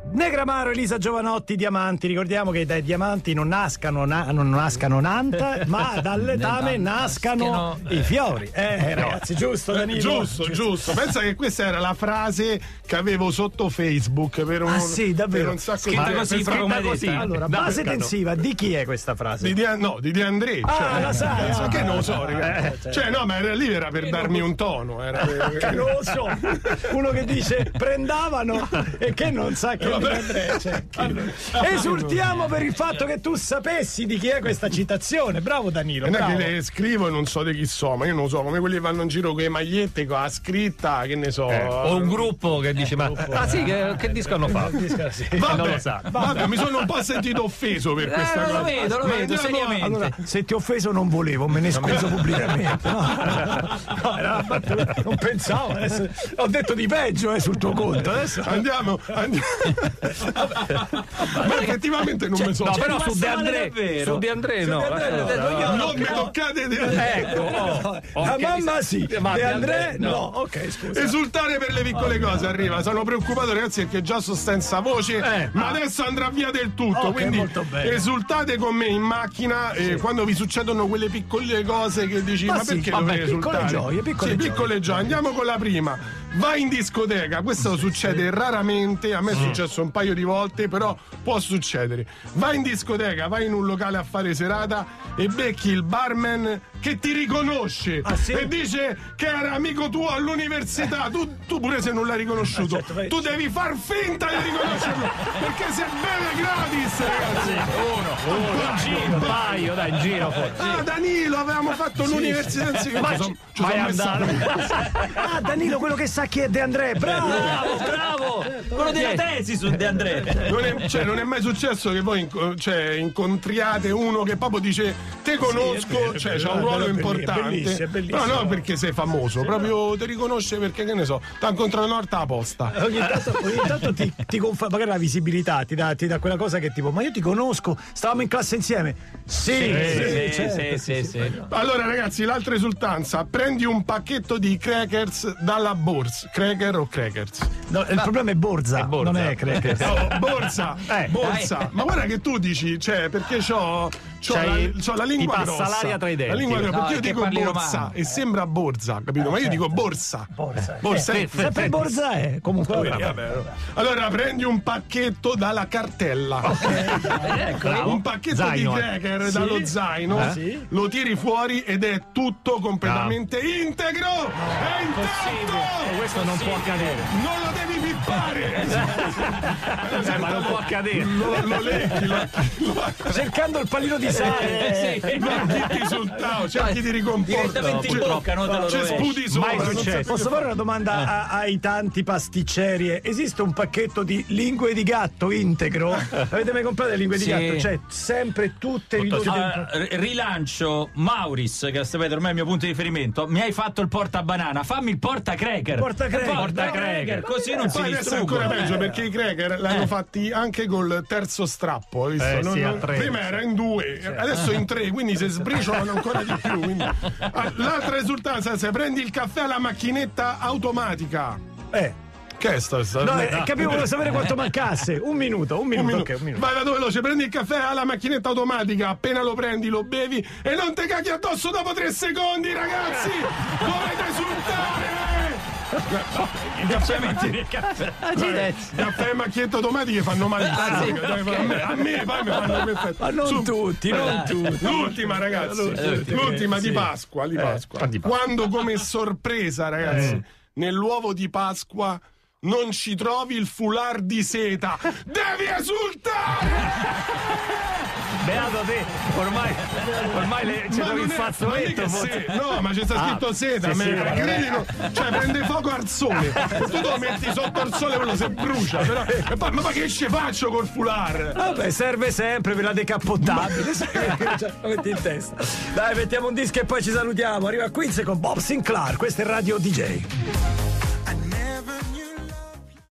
Negramaro, Elisa Giovanotti, diamanti. Ricordiamo che dai diamanti non nascano nanta, ma dal letame nascano i fiori. Ragazzi, giusto Danilo? Giusto. Pensa che questa era la frase che avevo sotto Facebook per un, sì, davvero? Per un sacco di tempo. Scritta così. Allora, base tensiva, di chi è questa frase? Di De André. La sai? Che non lo so, ragazzi. Cioè, no, ma lì era per darmi un tono. Che non lo so. Uno che dice prendavano e che non sa che De André. Esultiamo per il fatto che tu sapessi di chi è questa citazione. Bravo Danilo. Non è che le scrivo e non so di chi so, ma io non so, come quelli che vanno in giro con le magliette con la scritta, che ne so. O un gruppo che dice che disco hanno fatto? Vabbè, non lo sa. Vabbè, mi sono un po' sentito offeso per questa cosa. Lo vedo, seriamente. Allora, se ti ho offeso non volevo, me ne scuso pubblicamente. No, era una battuta, non pensavo. Adesso ho detto di peggio sul tuo conto. Adesso andiamo. Ma effettivamente non mi sono. No, però su De André no. Non mi toccate. Ecco. La mamma sì, De André no. Ok, scusa. Esultare per le piccole cose, arriva. Sono preoccupato, ragazzi, perché già sto senza voce, ma adesso andrà via del tutto. Quindi esultate con me in macchina quando vi succedono quelle piccole cose che dici, ma perché dovrei esultare? Piccole gioie. Andiamo con la prima. Vai in discoteca, questo succede raramente, a me è successo un paio di volte, però può succedere. Vai in discoteca, vai in un locale a fare serata e becchi il barman che ti riconosce e dice che era amico tuo all'università. Tu pure se non l'hai riconosciuto, tu devi far finta di riconoscerlo perché se beve gratis, ragazzi. Un giro. Danilo, avevamo fatto l'università insieme. Danilo, quello che sa chi è De André. Bravo. Quello della tesi su De André. Non è mai successo che voi incontriate uno che proprio dice te conosco, c'ha un ruolo importante. Bellissimo. Però non perché sei famoso, proprio ti riconosce perché, che ne so, ti incontra una volta apposta. Ogni tanto ti conferma, magari la visibilità ti dà quella cosa che tipo, ma io ti conosco, stavamo in classe insieme. Sì. Allora ragazzi, l'altra esultanza, prendi un pacchetto di crackers dalla borsa. Cracker o crackers? No, il problema è borza, non è crackers. No, borsa. Ma guarda che tu dici, perché c'ho la lingua grossa. L'aria tra i denti. La lingua perché io dico borsa e sembra borza, capito? Ma io dico borsa. Borsa. Sempre borza è. Comunque allora prendi un pacchetto dalla cartella. Un pacchetto di cracker dallo zaino, lo tiri fuori ed è tutto completamente integro. È intatto. Questo non può accadere. Non lo devi pippare. Ma non può accadere. Lo lecchi, cercando il pallino di sale. Non chitti sul tavolo, cerchi di ricomporre. Direttamente in bocca, non c'è sputi sopra. Mai successo. Posso fare una domanda ai tanti pasticceri? Esiste un pacchetto di lingue di gatto integro? Avete mai comprato le lingue di gatto? Cioè, sempre tutte rilancio Mauris, che sapete ormai è il mio punto di riferimento. Mi hai fatto il porta banana, fammi il porta cracker. Porta cracker. Così non si adesso è ancora peggio perché i cracker l'hanno fatti anche col terzo strappo, hai visto? Prima era in 2, adesso in 3, quindi si sbriciolano ancora di più. Quindi. L'altra esultanza, se prendi il caffè alla macchinetta automatica. Che è sto? No, volevo sapere quanto mancasse. Un minuto. Okay, Vai, vado veloce, prendi il caffè alla macchinetta automatica, appena lo prendi lo bevi e non te cacchi addosso dopo 3 secondi, ragazzi! Dovete esultare! Il caffè e macchinette automatiche fanno male a me poi mi fanno perfetto. Ma non tutti. L'ultima, ragazzi, l'ultima di Pasqua. Quando come sorpresa, ragazzi, nell'uovo di Pasqua non ci trovi il foulard di seta, devi esultare! Beato te, ormai c'è il fazzoletto. No, ma c'è sta scritto seta, prende fuoco al sole. Tu lo metti sotto al sole, quello si brucia. Però, e poi, ma che ci faccio col foulard? Vabbè, serve sempre per la decappottabile. Lo metti in testa. Dai, mettiamo un disco e poi ci salutiamo. Arriva Quincy con Bob Sinclair. Questo è Radio DJ.